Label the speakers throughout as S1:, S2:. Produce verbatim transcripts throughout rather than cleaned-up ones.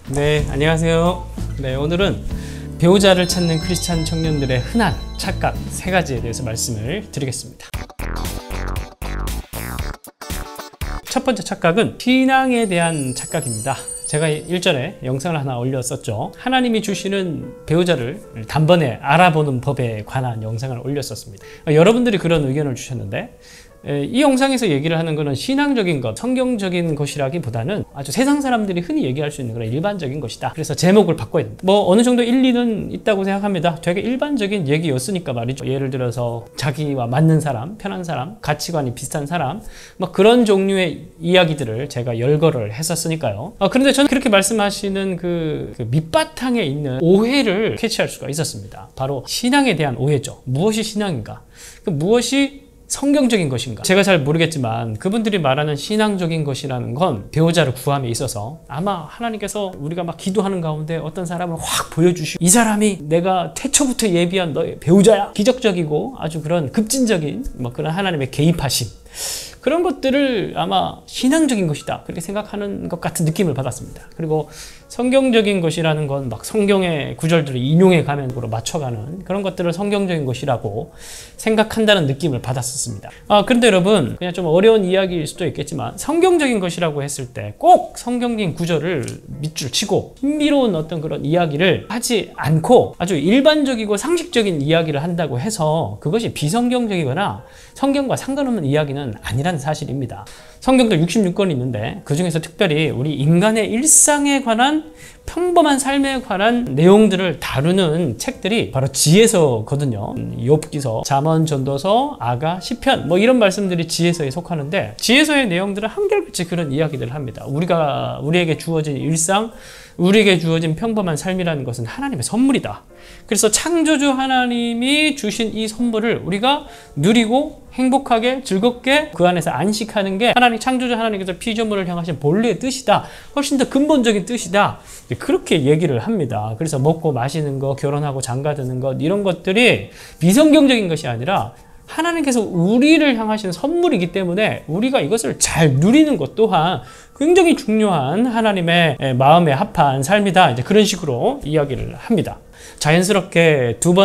S1: 네, 안녕하세요. 네, 오늘은 배우자를 찾는 크리스찬 청년들의 흔한 착각 세 가지에 대해서 말씀을 드리겠습니다. 첫 번째 착각은 신앙에 대한 착각입니다. 제가 일전에 영상을 하나 올렸었죠. 하나님이 주시는 배우자를 단번에 알아보는 법에 관한 영상을 올렸었습니다. 여러분들이 그런 의견을 주셨는데, 이 영상에서 얘기를 하는 것은 신앙적인 것, 성경적인 것이라기보다는 아주 세상 사람들이 흔히 얘기할 수 있는 그런 일반적인 것이다. 그래서 제목을 바꿔야 된다. 뭐 어느 정도 일리는 있다고 생각합니다. 되게 일반적인 얘기였으니까 말이죠. 예를 들어서 자기와 맞는 사람, 편한 사람, 가치관이 비슷한 사람, 뭐 그런 종류의 이야기들을 제가 열거를 했었으니까요. 아, 그런데 저는 그렇게 말씀하시는 그, 그 밑바탕에 있는 오해를 캐치할 수가 있었습니다. 바로 신앙에 대한 오해죠. 무엇이 신앙인가? 그 무엇이 성경적인 것인가? 제가 잘 모르겠지만 그분들이 말하는 신앙적인 것이라는 건 배우자를 구함에 있어서 아마 하나님께서 우리가 막 기도하는 가운데 어떤 사람을 확 보여주시고, 이 사람이 내가 태초부터 예비한 너의 배우자야, 기적적이고 아주 그런 급진적인 뭐 그런 하나님의 개입하심, 그런 것들을 아마 신앙적인 것이다, 그렇게 생각하는 것 같은 느낌을 받았습니다. 그리고 성경적인 것이라는 건 막 성경의 구절들을 인용해 가면으로 맞춰가는 그런 것들을 성경적인 것이라고 생각한다는 느낌을 받았었습니다. 아, 그런데 여러분, 그냥 좀 어려운 이야기일 수도 있겠지만 성경적인 것이라고 했을 때 꼭 성경적인 구절을 밑줄 치고 신비로운 어떤 그런 이야기를 하지 않고 아주 일반적이고 상식적인 이야기를 한다고 해서 그것이 비성경적이거나 성경과 상관없는 이야기는 아니라는 사실입니다. 성경도 육십육 권이 있는데 그 중에서 특별히 우리 인간의 일상에 관한, 평범한 삶에 관한 내용들을 다루는 책들이 바로 지혜서거든요. 욥기서, 잠언, 전도서, 아가, 시편, 뭐 이런 말씀들이 지혜서에 속하는데, 지혜서의 내용들은 한결같이 그런 이야기들을 합니다. 우리가 우리에게 주어진 일상, 우리에게 주어진 평범한 삶이라는 것은 하나님의 선물이다. 그래서 창조주 하나님이 주신 이 선물을 우리가 누리고 행복하게 즐겁게 그 안에서 안식하는 게 하나님, 창조주 하나님께서 피조물을 향하신 본래의 뜻이다. 훨씬 더 근본적인 뜻이다. 그렇게 얘기를 합니다. 그래서 먹고 마시는 거, 결혼하고 장가드는 것, 이런 것들이 비성경적인 것이 아니라 하나님께서 우리를 향하신 선물이기 때문에 우리가 이것을 잘 누리는 것 또한 굉장히 중요한 하나님의 마음에 합한 삶이다. 이제 그런 식으로 이야기를 합니다. 자연스럽게 두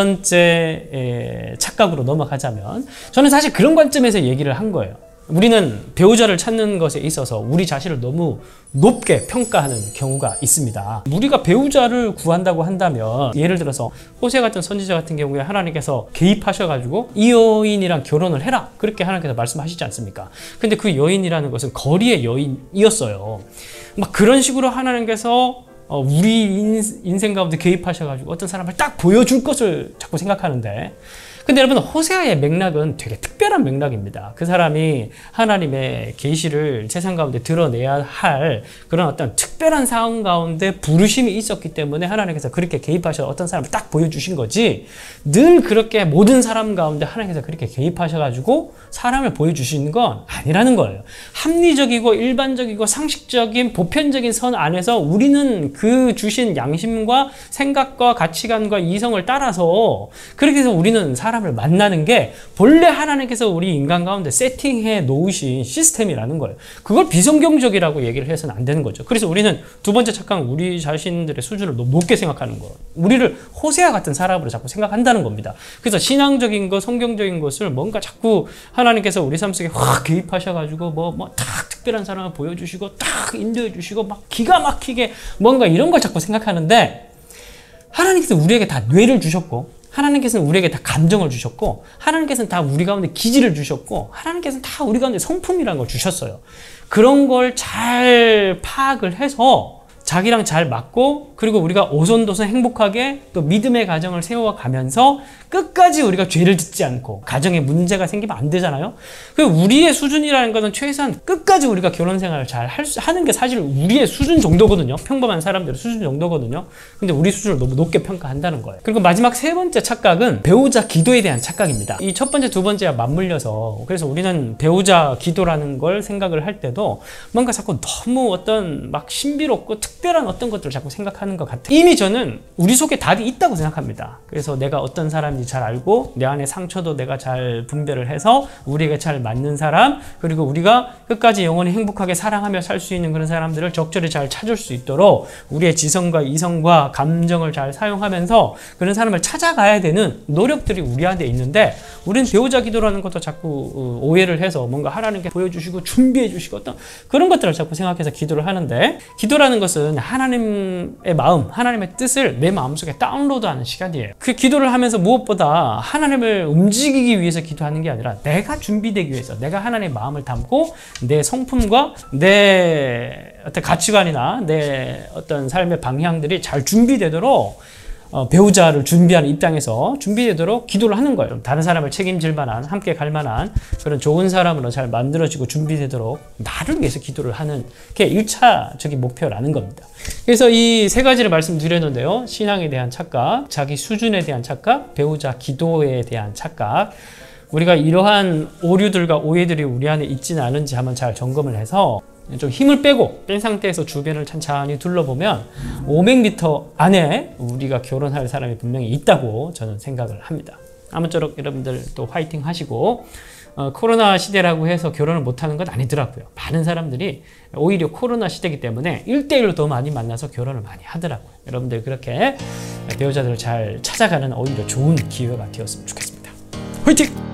S1: 번째 착각으로 넘어가자면, 저는 사실 그런 관점에서 얘기를 한 거예요. 우리는 배우자를 찾는 것에 있어서 우리 자신을 너무 높게 평가하는 경우가 있습니다. 우리가 배우자를 구한다고 한다면, 예를 들어서 호세 같은 선지자 같은 경우에 하나님께서 개입하셔가지고 이 여인이랑 결혼을 해라, 그렇게 하나님께서 말씀하시지 않습니까? 근데 그 여인이라는 것은 거리의 여인이었어요. 막 그런 식으로 하나님께서 우리 인생 가운데 개입하셔가지고 어떤 사람을 딱 보여줄 것을 자꾸 생각하는데, 근데 여러분, 호세아의 맥락은 되게 특별한 맥락입니다. 그 사람이 하나님의 계시를 세상 가운데 드러내야 할 그런 어떤 특별한 상황 가운데 부르심이 있었기 때문에 하나님께서 그렇게 개입하셔서 어떤 사람을 딱 보여주신 거지, 늘 그렇게 모든 사람 가운데 하나님께서 그렇게 개입하셔가지고 사람을 보여주시는 건 아니라는 거예요. 합리적이고 일반적이고 상식적인 보편적인 선 안에서 우리는 그 주신 양심과 생각과 가치관과 이성을 따라서 그렇게 해서 우리는 사람을 만나는 게 본래 하나님께서 우리 인간 가운데 세팅해 놓으신 시스템이라는 거예요. 그걸 비성경적이라고 얘기를 해서는 안 되는 거죠. 그래서 우리는 두 번째 착각은 우리 자신들의 수준을 너무 높게 생각하는 거예요. 우리를 호세아 같은 사람으로 자꾸 생각한다는 겁니다. 그래서 신앙적인 것, 성경적인 것을 뭔가 자꾸 하나님께서 우리 삶 속에 확 개입하셔가지고 뭐, 뭐, 딱 특별한 사람을 보여주시고 딱 인도해 주시고 막 기가 막히게 뭔가 이런 걸 자꾸 생각하는데, 하나님께서 우리에게 다 뇌를 주셨고, 하나님께서는 우리에게 다 감정을 주셨고, 하나님께서는 다 우리 가운데 기질을 주셨고, 하나님께서는 다 우리 가운데 성품이라는 걸 주셨어요. 그런 걸 잘 파악을 해서 자기랑 잘 맞고, 그리고 우리가 오손도손 행복하게 또 믿음의 가정을 세워가면서 끝까지 우리가 죄를 짓지 않고, 가정에 문제가 생기면 안 되잖아요. 그 우리의 수준이라는 것은 최소한 끝까지 우리가 결혼 생활을 잘 할 수, 하는 게 사실 우리의 수준 정도거든요. 평범한 사람들의 수준 정도거든요. 근데 우리 수준을 너무 높게 평가한다는 거예요. 그리고 마지막 세 번째 착각은 배우자 기도에 대한 착각입니다. 이 첫 번째, 두 번째와 맞물려서, 그래서 우리는 배우자 기도라는 걸 생각을 할 때도 뭔가 자꾸 너무 어떤 막 신비롭고 특 특별한 어떤 것들을 자꾸 생각하는 것 같아요. 이미 저는 우리 속에 답이 있다고 생각합니다. 그래서 내가 어떤 사람인지 잘 알고 내 안에 상처도 내가 잘 분별을 해서 우리에게 잘 맞는 사람, 그리고 우리가 끝까지 영원히 행복하게 사랑하며 살 수 있는 그런 사람들을 적절히 잘 찾을 수 있도록 우리의 지성과 이성과 감정을 잘 사용하면서 그런 사람을 찾아가야 되는 노력들이 우리 안에 있는데, 우리는 배우자 기도라는 것도 자꾸 오해를 해서 뭔가 하나님께 보여주시고 준비해 주시고 어떤 그런 것들을 자꾸 생각해서 기도를 하는데, 기도라는 것은 하나님의 마음, 하나님의 뜻을 내 마음속에 다운로드하는 시간이에요. 그 기도를 하면서 무엇보다 하나님을 움직이기 위해서 기도하는 게 아니라 내가 준비되기 위해서, 내가 하나님의 마음을 담고 내 성품과 내 어떤 가치관이나 내 어떤 삶의 방향들이 잘 준비되도록 어, 배우자를 준비하는 입장에서 준비되도록 기도를 하는 거예요. 다른 사람을 책임질 만한, 함께 갈 만한 그런 좋은 사람으로 잘 만들어지고 준비되도록 나를 위해서 기도를 하는 게 일차적인 목표라는 겁니다. 그래서 이 세 가지를 말씀드렸는데요. 신앙에 대한 착각, 자기 수준에 대한 착각, 배우자 기도에 대한 착각. 우리가 이러한 오류들과 오해들이 우리 안에 있지는 않은지 한번 잘 점검을 해서 좀 힘을 빼고 뺀 상태에서 주변을 천천히 둘러보면 오백 미터 안에 우리가 결혼할 사람이 분명히 있다고 저는 생각을 합니다. 아무쪼록 여러분들 또 화이팅 하시고, 어, 코로나 시대라고 해서 결혼을 못하는 건 아니더라고요. 많은 사람들이 오히려 코로나 시대이기 때문에 일 대일로 더 많이 만나서 결혼을 많이 하더라고요. 여러분들 그렇게 배우자들을 잘 찾아가는 오히려 좋은 기회가 되었으면 좋겠습니다. 화이팅!